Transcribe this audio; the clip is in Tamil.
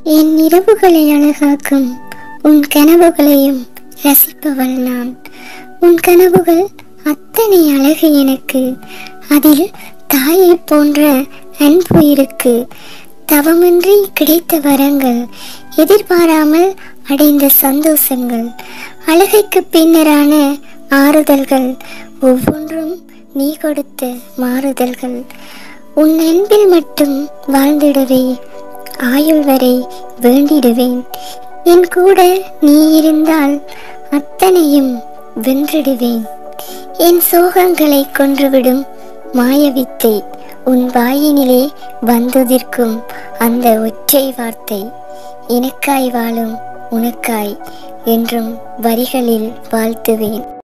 என் இரவுகளை அழகாக்கும் உன் கனவுகளையும் ரசிப்பவள் நான். உன் கனவுகள் அத்தனை அழகு எனக்கு. அதில் தாயை போன்ற அன்பு இருக்கு. தவமின்றி கிடைத்த வரங்கள், எதிர்பாராமல் அடைந்த சந்தோஷங்கள், அழகைக்கு பின்னரான ஆறுதல்கள், ஒவ்வொன்றும் நீ கொடுத்த மாறுதல்கள். உன் அன்பில் மட்டும் வாழ்ந்திடவே ஆயுள் வரை வேண்டிடுவேன். என் கூட நீ இருந்தால் அத்தனையும் வென்றிடுவேன். என் சோகங்களை கொன்றுவிடும் மாயவித்தை உன் வாயினிலே வந்துதிர்க்கும் அந்த ஒற்றை வார்த்தை. எனக்காய் வாழும் உனக்காய் என்றும் வரிகளில் வாழ்த்துவேன்.